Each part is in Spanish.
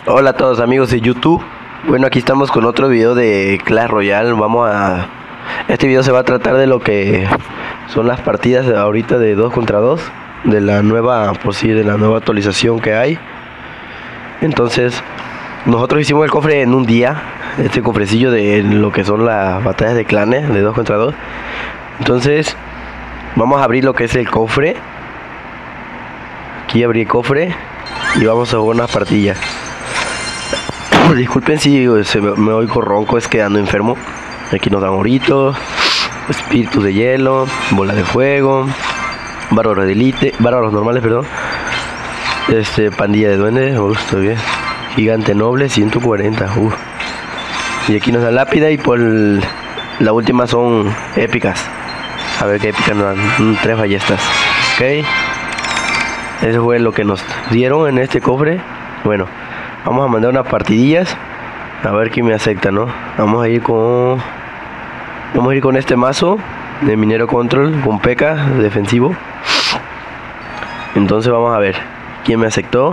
Hola a todos amigos de YouTube. Bueno, aquí estamos con otro video de Clash Royale. Este video se va a tratar de lo que son las partidas de ahorita de 2 contra 2 de la nueva, pues sí, de la nueva actualización que hay. Entonces, nosotros hicimos el cofre en un día, este cofrecillo de lo que son las batallas de clanes de 2 contra 2. Entonces, vamos a abrir lo que es el cofre. Aquí abrí el cofre y vamos a jugar unas partidas. Disculpen si me oigo ronco, es que ando enfermo. Aquí nos dan oritos, espíritus de hielo, bola de fuego, bárbaros de elite, bárbaros normales, perdón. Pandilla de duendes, estoy bien. Gigante noble, 140. Y aquí nos dan lápida y por la última son épicas. A ver qué épicas nos dan. 3 ballestas. Ok. Eso fue lo que nos dieron en este cofre. Bueno, vamos a mandar unas partidillas. A ver quién me acepta, ¿no? Vamos a ir con este mazo de minero control con P.E.K.K.A. defensivo. Entonces vamos a ver quién me aceptó.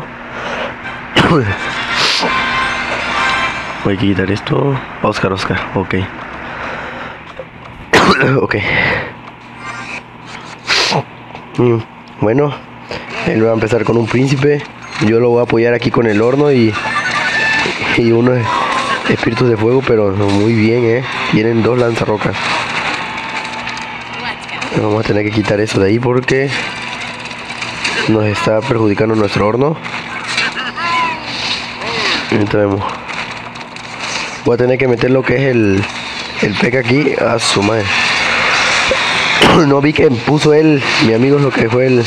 Voy a quitar esto. Oscar, ok. Ok. Bueno, él va a empezar con un príncipe. Yo lo voy a apoyar aquí con el horno y unos espíritus de fuego, pero muy bien, tienen 2 lanzarrocas. Vamos a tener que quitar eso de ahí porque nos está perjudicando nuestro horno. Ahorita vemos. Voy a tener que meter lo que es el P.E.K.K.A. aquí. A su madre. No vi que puso mi amigo, lo que fue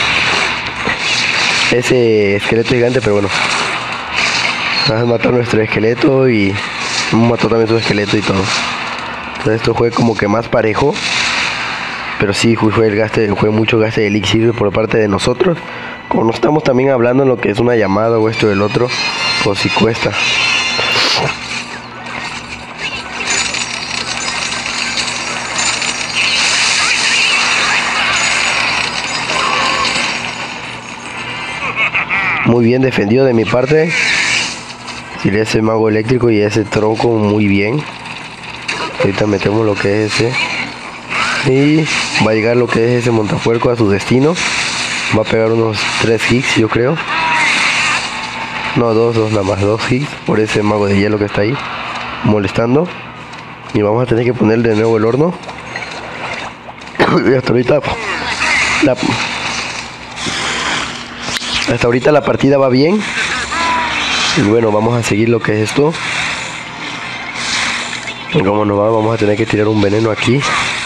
ese esqueleto gigante, pero bueno. Vamos a matar nuestro esqueleto y mató también su esqueleto y todo. Entonces esto fue como que más parejo. Pero sí fue mucho gaste de elixir por parte de nosotros. Como no estamos también hablando en lo que es una llamada o esto del otro, pues sí cuesta. Muy bien defendido de mi parte. Tiré ese mago eléctrico y ese tronco muy bien. Ahorita metemos lo que es ese. Y va a llegar lo que es ese montapuerco a su destino. Va a pegar unos 3 hits, yo creo. No, 2 nada más, 2 hits por ese mago de hielo que está ahí molestando. Y vamos a tener que poner de nuevo el horno. Y hasta ahorita la partida va bien. Y bueno, vamos a seguir lo que es esto. Y como nos va, vamos a tener que tirar un veneno aquí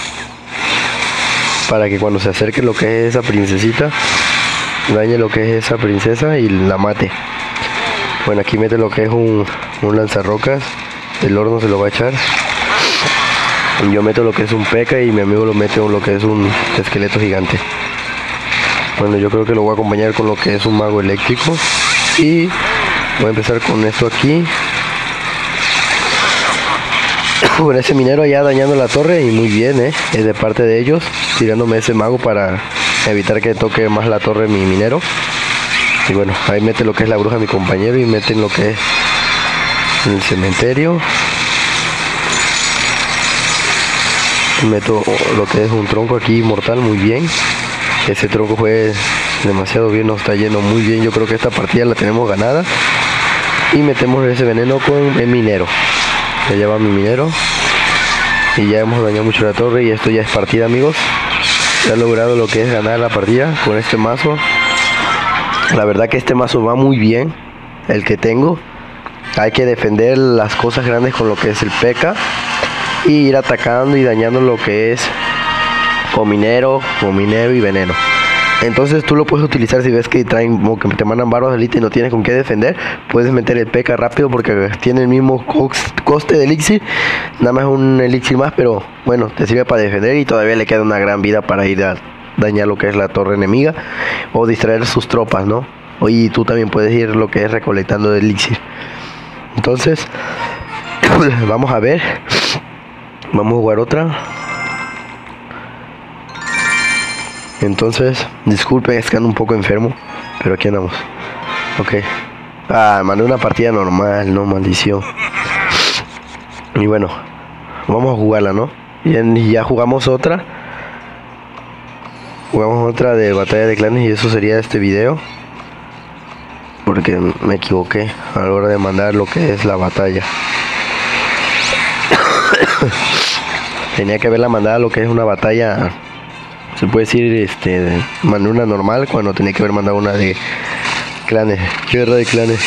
para que cuando se acerque lo que es esa princesita, dañe lo que es esa princesa y la mate. Bueno, aquí mete lo que es un lanzarrocas. El horno se lo va a echar. Yo meto lo que es un P.E.K.K.A. y mi amigo lo mete lo que es un esqueleto gigante. Bueno, yo creo que lo voy a acompañar con lo que es un mago eléctrico. Y voy a empezar con esto aquí. Con ese minero allá dañando la torre. Y muy bien, es de parte de ellos. Tirándome ese mago para evitar que toque más la torre mi minero. Y bueno, ahí mete lo que es la bruja mi compañero. Y meten lo que es el cementerio. Meto lo que es un tronco aquí mortal, muy bien. Ese tronco fue demasiado bien, nos está yendo muy bien. Yo creo que esta partida la tenemos ganada. Y metemos ese veneno con el minero. Ya lleva mi minero. Y ya hemos dañado mucho la torre. Y esto ya es partida, amigos. Ya he logrado lo que es ganar la partida con este mazo. La verdad que este mazo va muy bien, el que tengo. Hay que defender las cosas grandes con lo que es el P.E.K.K.A. y ir atacando y dañando lo que es con minero y veneno. Entonces tú lo puedes utilizar si ves que traen o que te mandan barros de elite y no tienes con qué defender. Puedes meter el P.E.K.K.A. rápido porque tiene el mismo coste de elixir. Nada más un elixir más, pero bueno, te sirve para defender y todavía le queda una gran vida para ir a dañar lo que es la torre enemiga o distraer sus tropas, ¿no? Y tú también puedes ir lo que es recolectando el elixir. Entonces, vamos a ver. Vamos a jugar otra. Entonces, disculpen, es que ando un poco enfermo, pero aquí andamos. Ok. Ah, mandé una partida normal, no, maldición. Y bueno, vamos a jugarla, ¿no? Y ya jugamos otra. Jugamos otra de batalla de clanes y eso sería este video. Porque me equivoqué a la hora de mandar lo que es la batalla. Tenía que haberla mandada lo que es una batalla. Se puede decir, mandé una normal cuando tenía que haber mandado una de clanes. Guerra de clanes.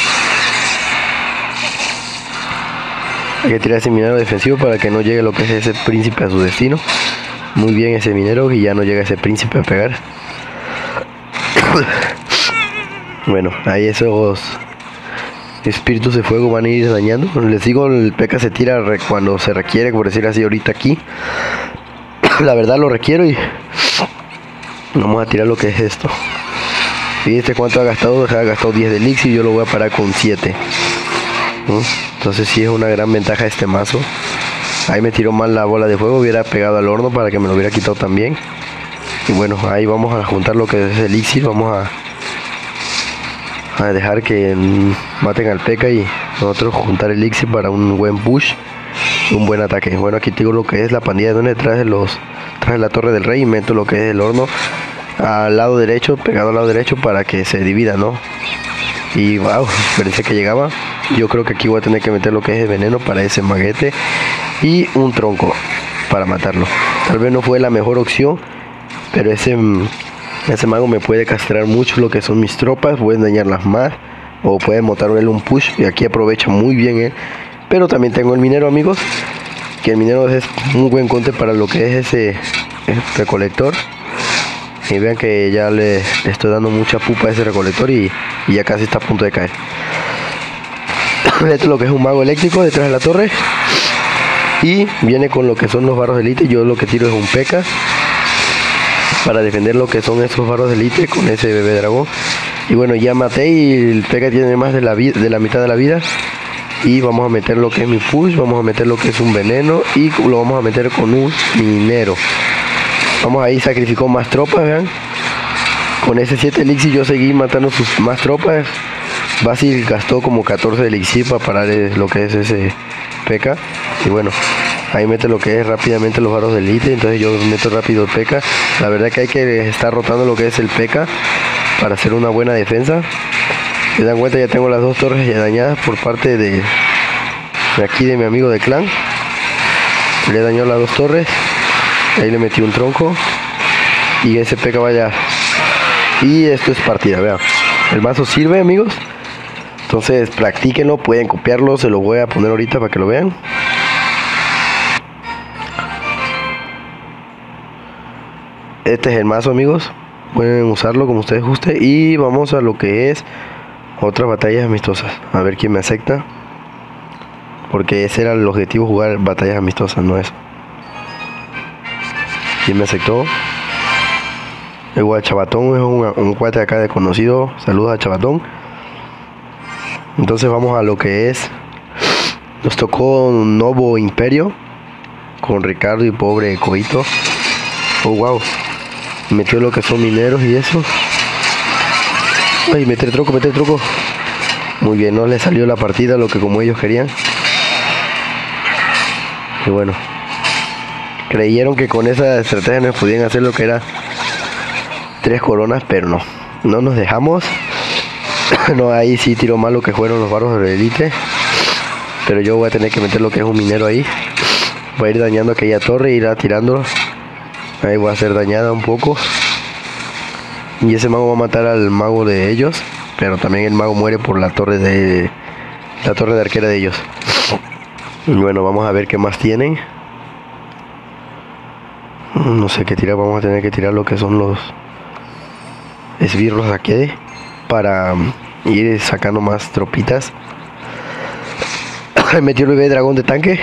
Hay que tirar ese minero defensivo para que no llegue lo que es ese príncipe a su destino. Muy bien ese minero y ya no llega ese príncipe a pegar. Bueno, ahí esos espíritus de fuego van a ir dañando. Les digo, el P.E.K.K.A se tira cuando se requiere, por decir así, ahorita aquí. La verdad lo requiero y vamos a tirar lo que es esto. Fíjense cuánto ha gastado. Ha gastado 10 de elixir y yo lo voy a parar con 7. Entonces sí es una gran ventaja este mazo. Ahí me tiró mal la bola de fuego. Hubiera pegado al horno para que me lo hubiera quitado también. Y bueno, ahí vamos a juntar lo que es el elixir. Vamos a dejar que maten al P.E.K.K.A y nosotros juntar el elixir para un buen push, un buen ataque. Bueno, aquí tengo lo que es la pandilla de donde traje la torre del rey y meto lo que es el horno al lado derecho, pegado al lado derecho para que se divida, ¿no? Y wow, pensé que llegaba. Yo creo que aquí voy a tener que meter lo que es el veneno para ese maguete y un tronco para matarlo. Tal vez no fue la mejor opción, pero ese mago me puede castrar mucho lo que son mis tropas, pueden dañarlas más o puede montar él un push y aquí aprovecha muy bien él. Pero también tengo el minero, amigos, que el minero es un buen conte para lo que es ese recolector. Y vean que ya le estoy dando mucha pupa a ese recolector y ya casi está a punto de caer. Esto es lo que es un mago eléctrico detrás de la torre. Y viene con lo que son los barros de elite. Yo lo que tiro es un P.E.K.K.A para defender lo que son esos barros de elite con ese bebé dragón. Y bueno, ya maté y el P.E.K.K.A tiene más de la mitad de la vida. Y vamos a meter lo que es mi push, vamos a meter lo que es un veneno y lo vamos a meter con un minero. Vamos ahí, sacrificó más tropas, vean. Con ese 7 elixir yo seguí matando sus más tropas. Basil gastó como 14 de elixir para parar lo que es ese P.E.K.K.A. Y bueno, ahí mete lo que es rápidamente los barros de elite. Entonces yo meto rápido el P.E.K.K.A. La verdad que hay que estar rotando lo que es el P.E.K.K.A para hacer una buena defensa. Se dan cuenta, ya tengo las dos torres ya dañadas por parte de aquí de mi amigo de clan. Le dañó las dos torres. Ahí le metí un tronco y ese P.E.K.K.A vaya. Y esto es partida, vean. El mazo sirve, amigos. Entonces practíquenlo, pueden copiarlo. Se lo voy a poner ahorita para que lo vean. Este es el mazo, amigos. Pueden usarlo como ustedes guste. Y vamos a lo que es otras batallas amistosas. A ver quién me acepta. Porque ese era el objetivo, jugar batallas amistosas, no eso. ¿Quién me aceptó? Igual Chabatón es un cuate acá desconocido. Saludos a Chabatón. Entonces vamos a lo que es. Nos tocó un nuevo imperio con Ricardo y pobre Coito. Oh wow. Metió lo que son mineros y eso. Ay, mete el troco, mete el troco. Muy bien, no le salió la partida lo que como ellos querían. Y bueno, creyeron que con esa estrategia nos podían hacer lo que era 3 coronas, pero no. No nos dejamos. No, ahí sí tiró mal lo que fueron los barros de elite. Pero yo voy a tener que meter lo que es un minero ahí. Voy a ir dañando aquella torre e ir tirando. Ahí voy a hacer dañada un poco. Y ese mago va a matar al mago de ellos. Pero también el mago muere por la torre de arquera de ellos. Y bueno, vamos a ver qué más tienen. No sé qué tirar. Vamos a tener que tirar lo que son los esbirros aquí para ir sacando más tropitas. Metió el bebé dragón de tanque.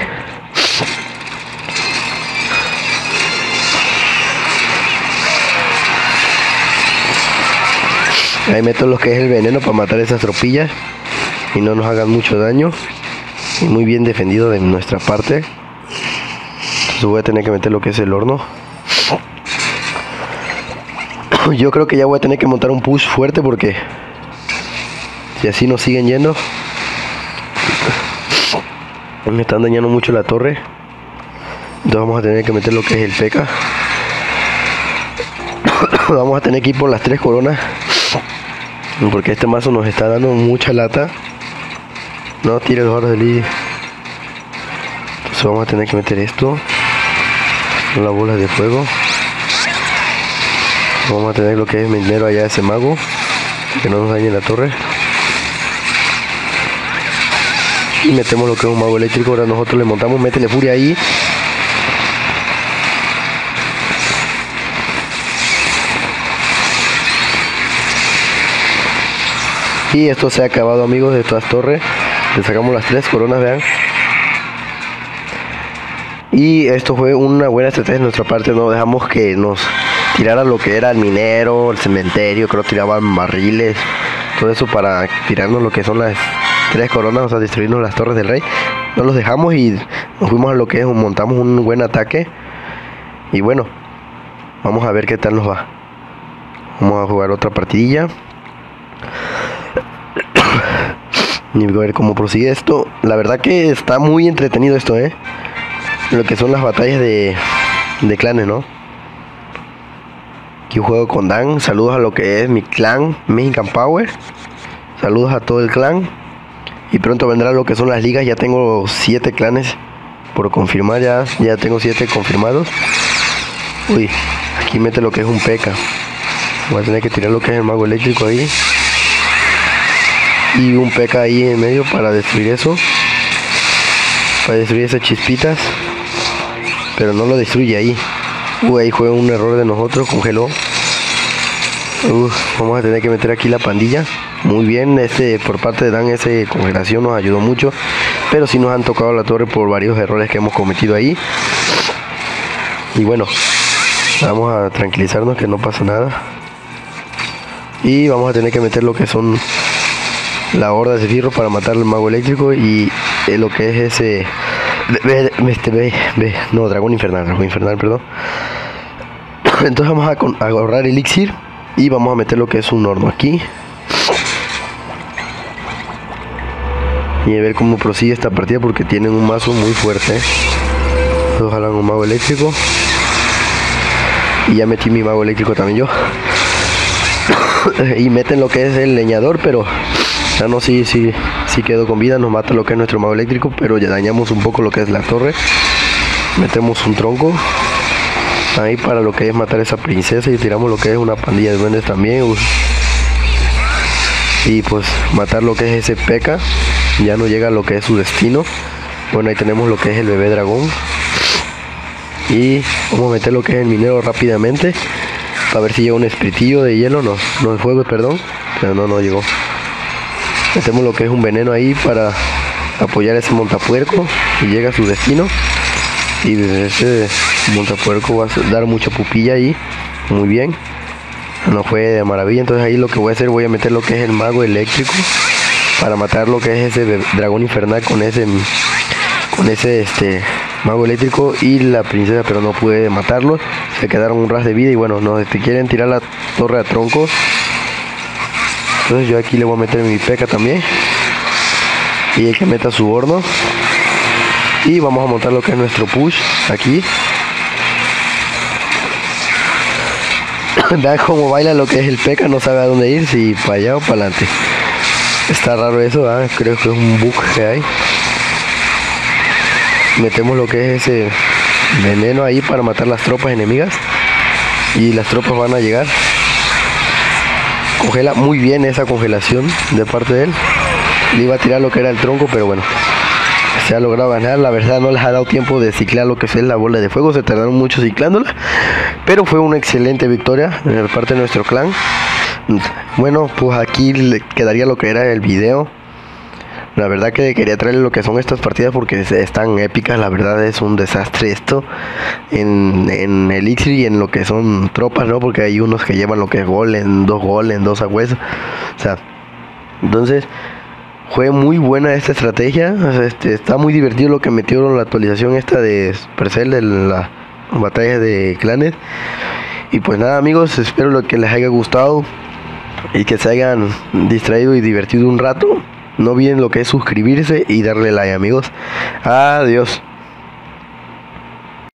Ahí meto lo que es el veneno para matar esas tropillas y no nos hagan mucho daño. Y muy bien defendido de nuestra parte. Entonces voy a tener que meter lo que es el horno. Yo creo que ya voy a tener que montar un push fuerte porque Si así nos siguen yendo, me están dañando mucho la torre. Entonces vamos a tener que meter lo que es el P.E.K.K.A. Vamos a tener que ir por las 3 coronas, porque este mazo nos está dando mucha lata. No tire los baros de Lee. Entonces vamos a tener que meter esto. Son las bolas de fuego. Vamos a tener lo que es minero allá, ese mago, que no nos dañe la torre. Y metemos lo que es un mago eléctrico. Ahora nosotros le montamos, métele furia ahí. Y esto se ha acabado, amigos, de todas torres. Le sacamos las 3 coronas, vean. Y esto fue una buena estrategia de nuestra parte. No dejamos que nos tirara lo que era el minero, el cementerio. Creo que tiraban barriles, todo eso para tirarnos lo que son las 3 coronas, o sea, destruirnos las torres del rey. No los dejamos y nos fuimos a lo que es, montamos un buen ataque. Y bueno, vamos a ver qué tal nos va. Vamos a jugar otra partidilla y a ver cómo prosigue esto. La verdad que está muy entretenido esto, lo que son las batallas de clanes, ¿no? Aquí juego con Dan. Saludos a lo que es mi clan Mexican Power. Saludos a todo el clan. Y pronto vendrá lo que son las ligas. Ya tengo 7 clanes por confirmar. Ya tengo 7 confirmados. Uy, aquí mete lo que es un P.E.K.K.A. Voy a tener que tirar lo que es el mago eléctrico ahí. Y un P.E.K.K.A. ahí en medio para destruir eso. Para destruir esas chispitas. Pero no lo destruye ahí. Ahí fue un error de nosotros, congeló. Vamos a tener que meter aquí la pandilla. Muy bien, por parte de Dan, ese congelación nos ayudó mucho. Pero sí nos han tocado la torre por varios errores que hemos cometido ahí. Y bueno, vamos a tranquilizarnos que no pasa nada. Y vamos a tener que meter lo que son la horda de fierro para matar al mago eléctrico. Y lo que es ese... no, dragón infernal, perdón. Entonces vamos a ahorrar elixir y vamos a meter lo que es un horno aquí. Y a ver cómo prosigue esta partida, porque tienen un mazo muy fuerte. Ojalá un mago eléctrico. Y ya metí mi mago eléctrico también yo. Y meten lo que es el leñador, pero ya no, sí quedó con vida. Nos mata lo que es nuestro mago eléctrico, pero ya dañamos un poco lo que es la torre. Metemos un tronco ahí para lo que es matar a esa princesa, y tiramos lo que es una pandilla de duendes también. Y pues matar lo que es ese P.E.K.K.A. Ya no llega a lo que es su destino. Bueno, ahí tenemos lo que es el bebé dragón. Y vamos a meter lo que es el minero rápidamente, a ver si llega un espiritillo de hielo. No de fuego, perdón, pero no llegó. Metemos lo que es un veneno ahí para apoyar a ese montapuerco y llega a su destino. Y ese montapuerco va a dar mucha pupilla ahí. Muy bien, no fue de maravilla. Entonces ahí lo que voy a hacer, voy a meter lo que es el mago eléctrico para matar lo que es ese dragón infernal con ese mago eléctrico y la princesa, pero no pude matarlo. Se quedaron un ras de vida. Y bueno, no quieren tirar la torre a troncos. Entonces yo aquí le voy a meter mi P.E.K.K.A. también. Y el que meta su horno. Y vamos a montar lo que es nuestro push aquí. Vean cómo baila lo que es el P.E.K.K.A. No sabe a dónde ir, si para allá o para adelante. Está raro eso, creo que es un bug que hay. Metemos lo que es ese veneno ahí para matar las tropas enemigas. Y las tropas van a llegar. Congela muy bien esa congelación de parte de él. Le iba a tirar lo que era el tronco, pero bueno, se ha logrado ganar. La verdad no les ha dado tiempo de ciclar lo que es la bola de fuego. Se tardaron mucho ciclándola, pero fue una excelente victoria de parte de nuestro clan. Bueno, pues aquí le quedaría lo que era el video. La verdad que quería traerles lo que son estas partidas porque están épicas. La verdad es un desastre esto en Elixir y en lo que son tropas, ¿no? Porque hay unos que llevan lo que es golem, 2 a hueso. O sea, entonces fue muy buena esta estrategia. O sea, está muy divertido lo que metieron la actualización esta de Supercell de la batalla de clanes. Y pues nada, amigos, espero que les haya gustado. y que se hayan distraído y divertido un rato. No olviden lo que es suscribirse y darle like, amigos. Adiós.